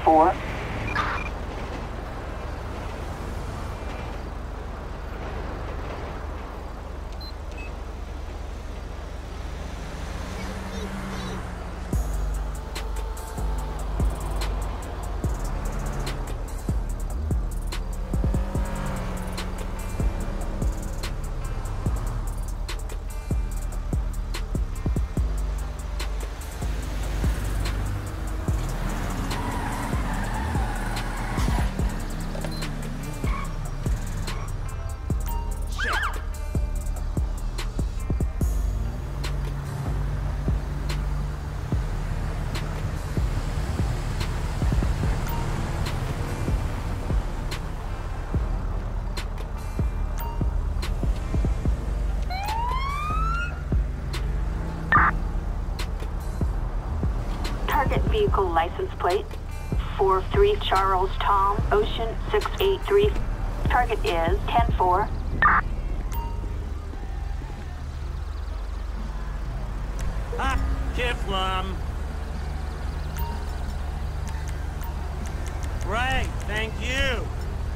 10-4. Target vehicle license plate 43 Charles Tom Ocean 683. Target is 10-4. Ah, Kiflam. Right, thank you.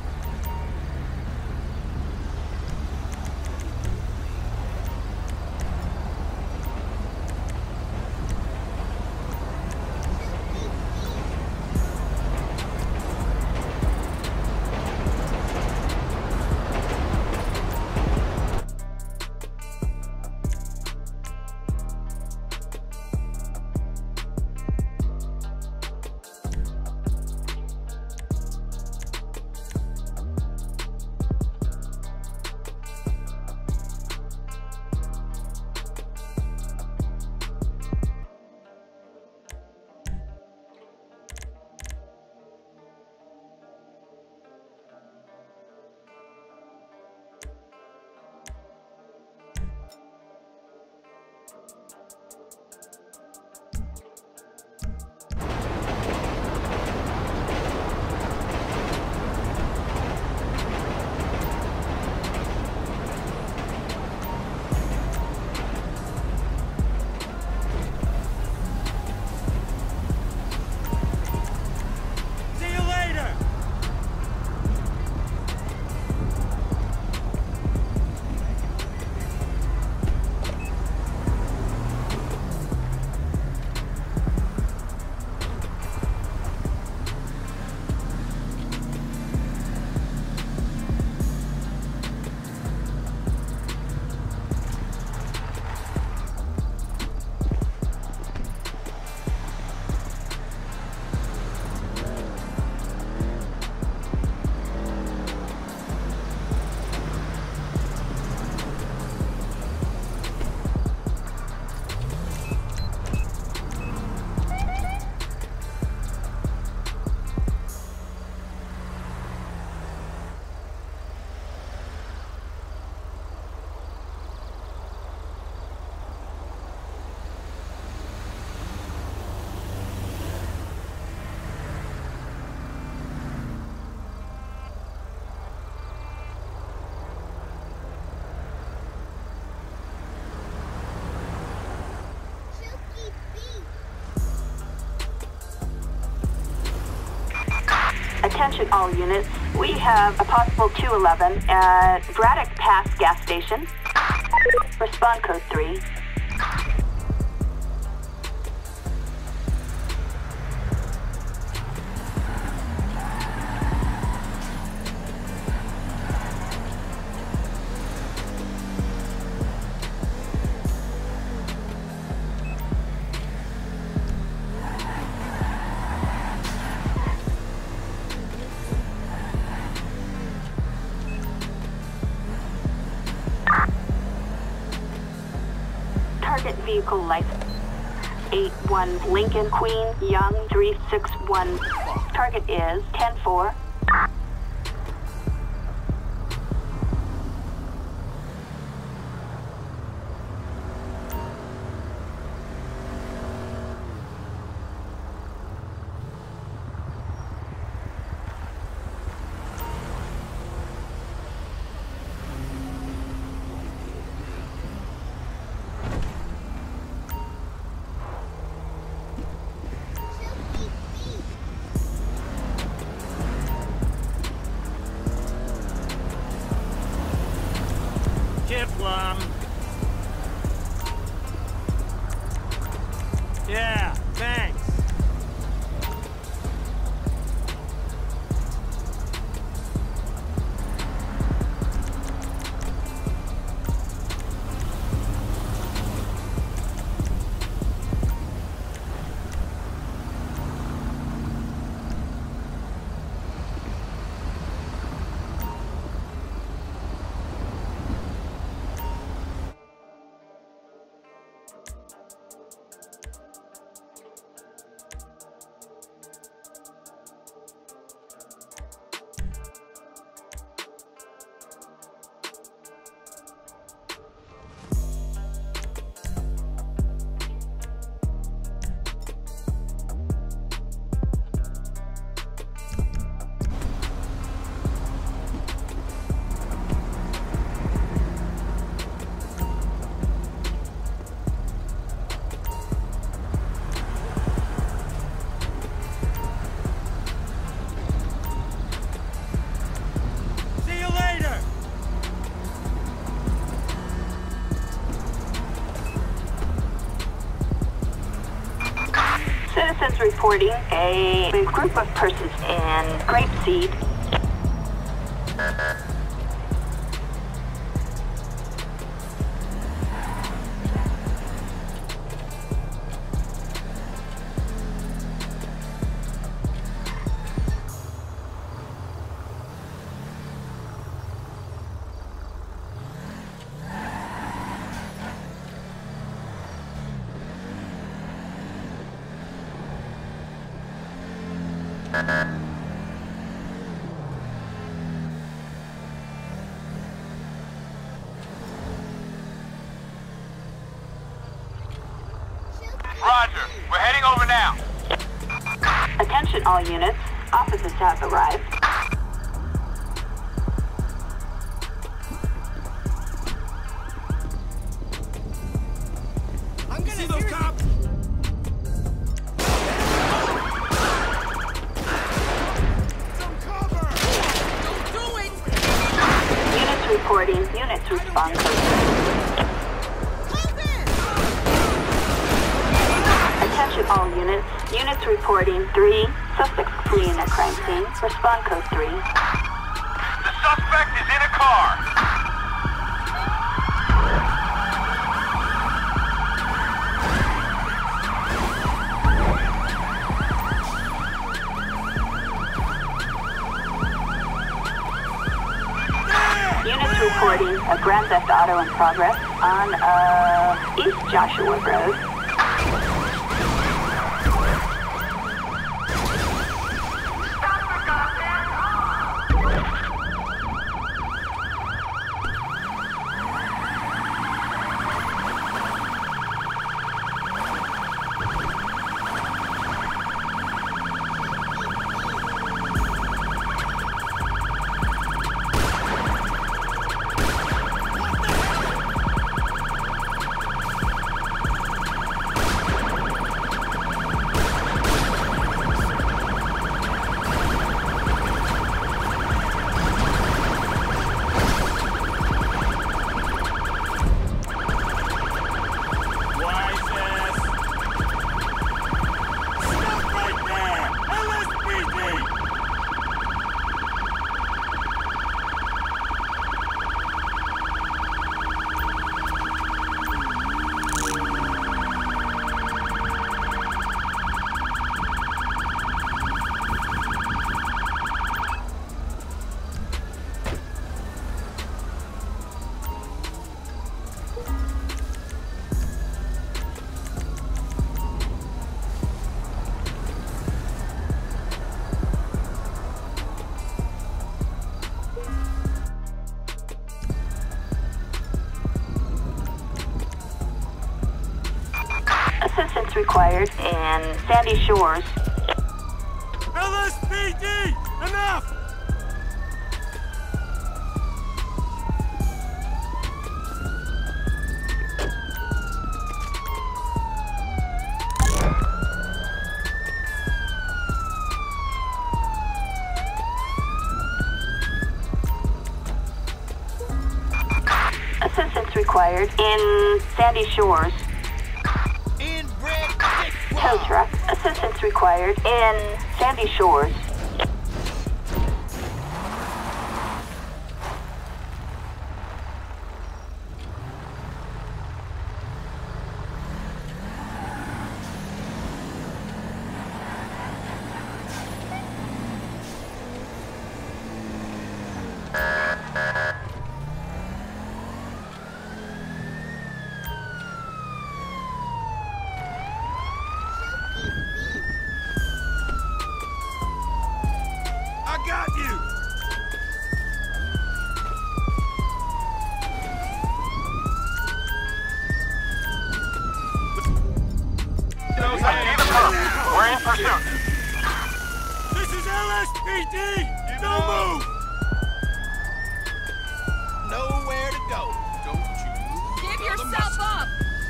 Attention all units, we have a possible 211 at Braddock Pass gas station. Respond code 3. Target vehicle license 81 Lincoln Queen Young 361. Target is 10-4. Plum. Yeah, thanks. Citizens reporting a group of persons in Grapeseed. Roger. We're heading over now. Attention all units. Officers have arrived. I'm gonna see those cops. Some cover. Don't do it. Units reporting. Units respond. Attention all units. Units reporting 3 suspects fleeing a crime scene. Respond code 3. The suspect is in a car. Units reporting a Grand Theft Auto in progress on East Joshua Road. Assistance required in Sandy Shores. LSPD! Enough! Assistance required in Sandy Shores. Inbred dick Tow truck. Assistance required in Sandy Shores. I got you! Achieve a cover. We're in pursuit. This is LSPD! No move! Nowhere to go. Don't you? Give yourself up!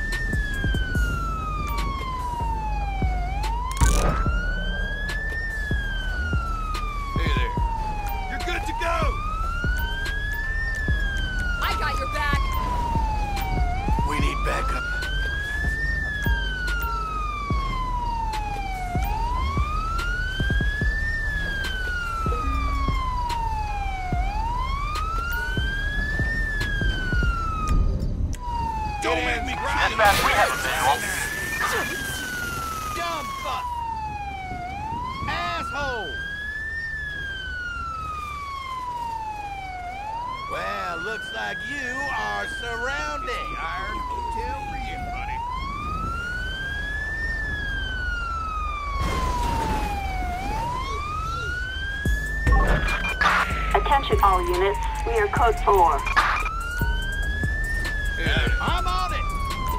Hey there. You're good to go! I got your back! We need backup. Don't make me cry! Dispatch, we have a visual. Dumb fuck. Asshole. Well, looks like you are surrounded. Iron Hotel for you, buddy. Attention all units. We are code 4. I'm on it.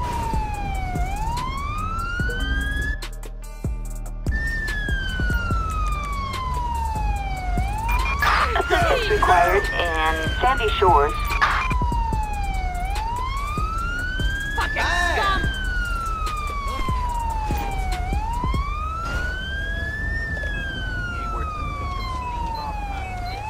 Assistance required in Sandy Shores. Fucking scum! Ain't worth the steam off my dick.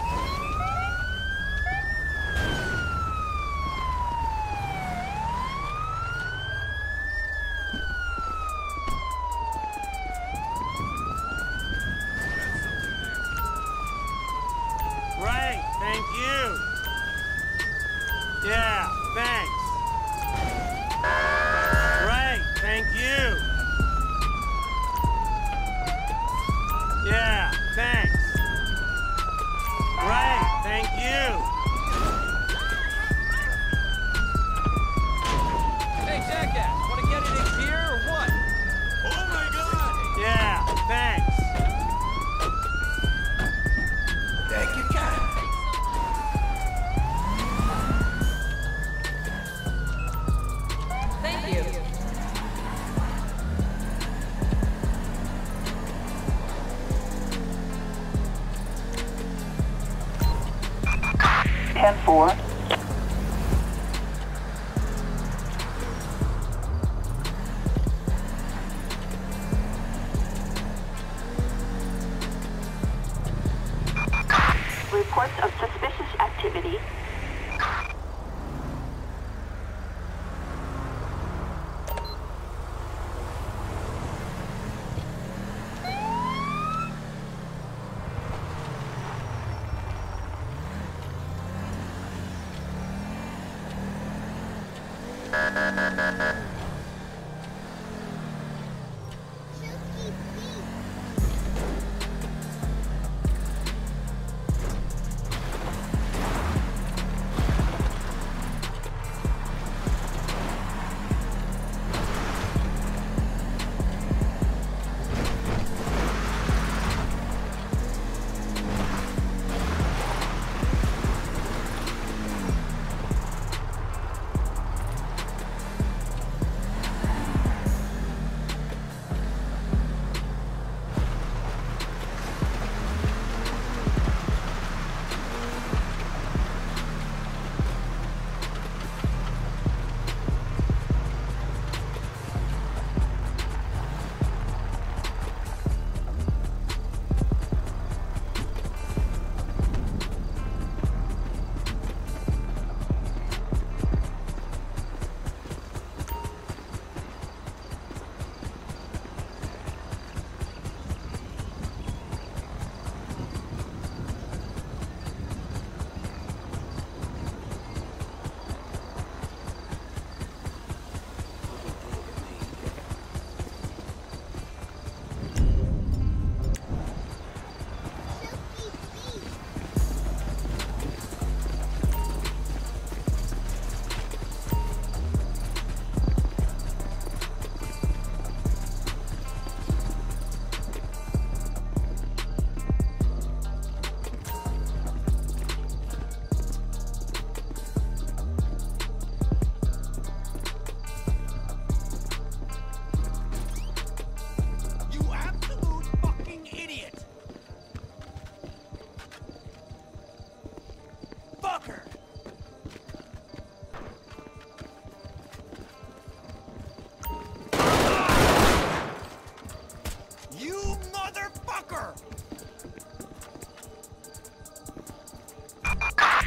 Great, thank you! Yeah, thanks. Great, thank you! Yeah, thanks. Great, thank you! Hey, Jackass, wanna get it in gear or what? Oh my god! Yeah, thanks. Thank you, kind. Thank you. Ten 4. Reports of suspicious activity.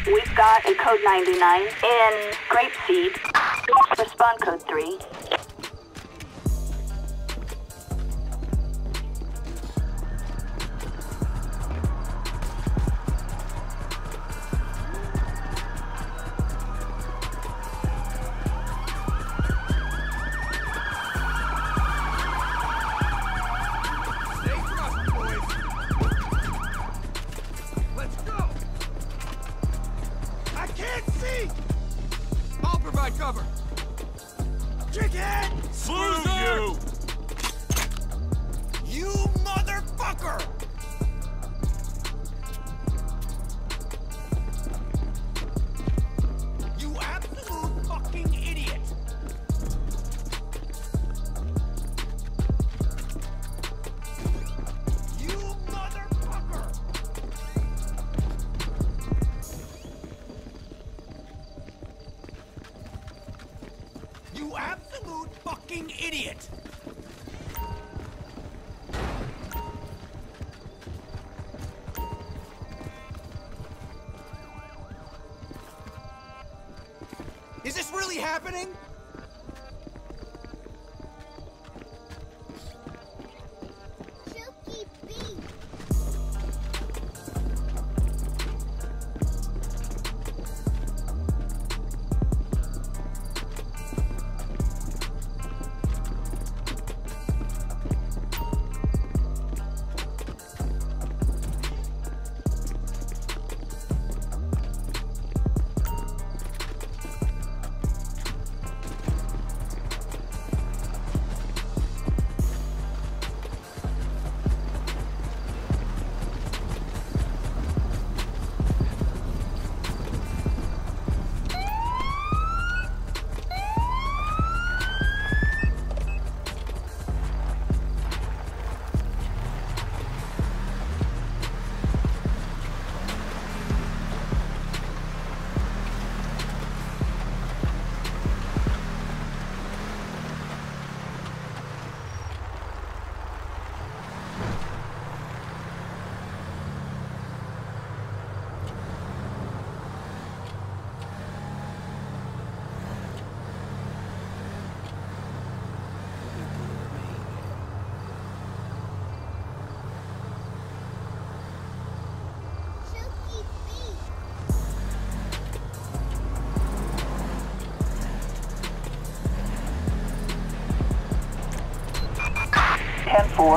We've got a code 99 in Grapeseed. Respond code 3. I'll provide cover. Chicken! Loser! You motherfucker! You absolute fucking idiot! You motherfucker! You absolute fucking idiot! Is this really happening? Silky beat. Silky beat. Ten 4.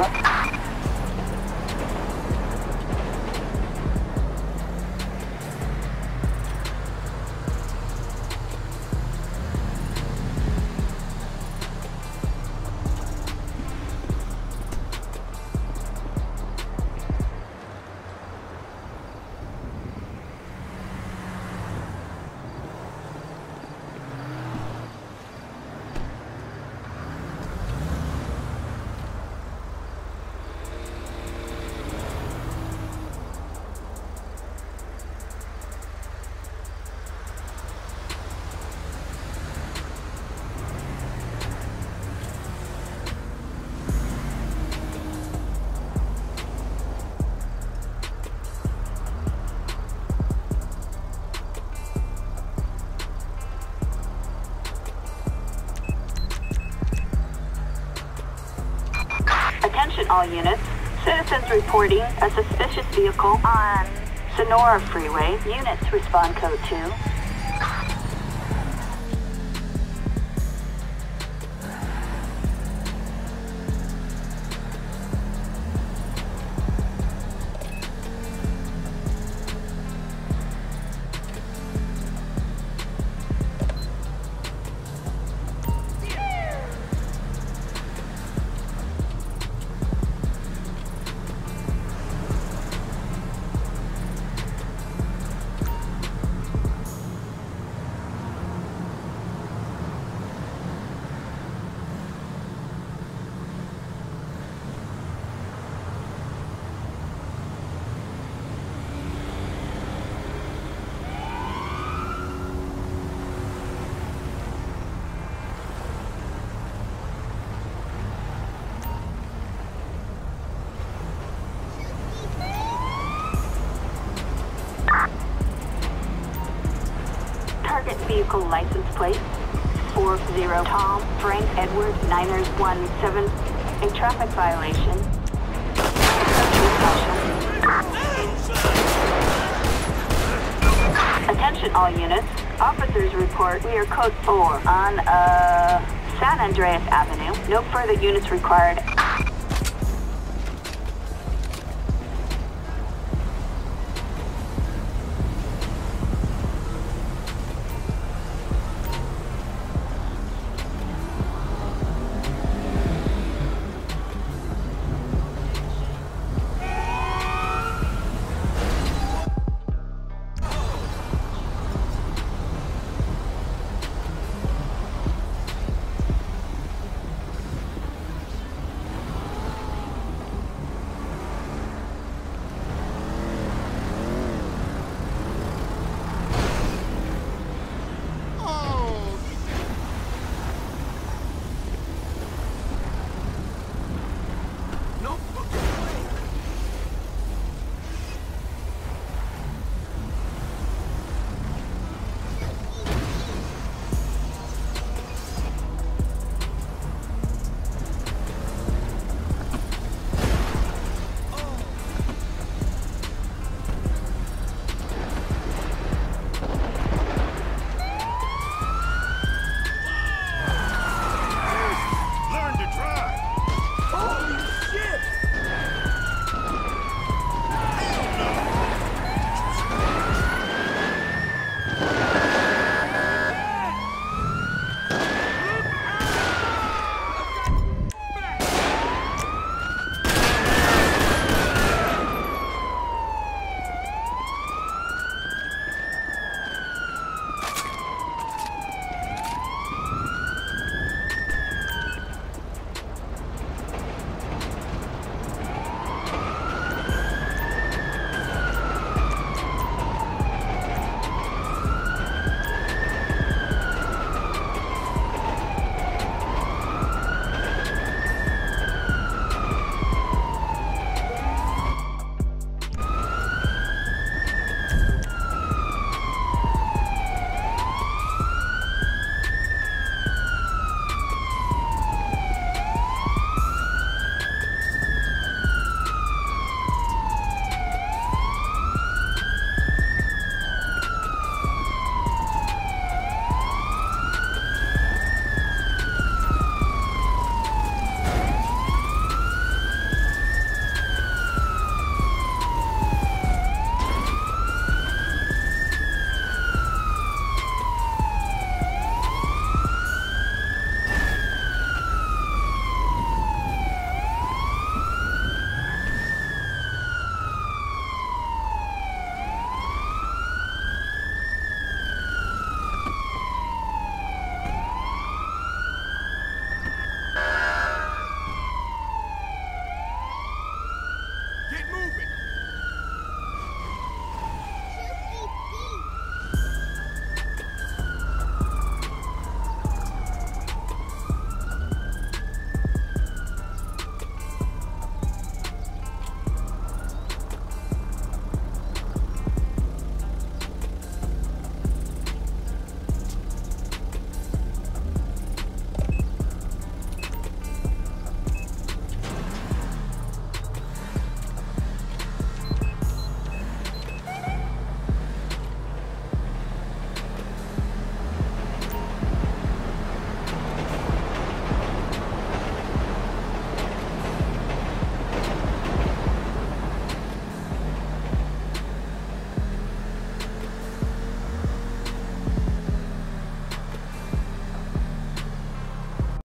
Attention all units. Citizens reporting a suspicious vehicle on Sonora Freeway. Units respond code 2. Target vehicle license plate 40 Tom Frank Edward Niners 17. A traffic violation. Attention all units. Officers report we are code 4 on San Andreas Avenue. No further units required.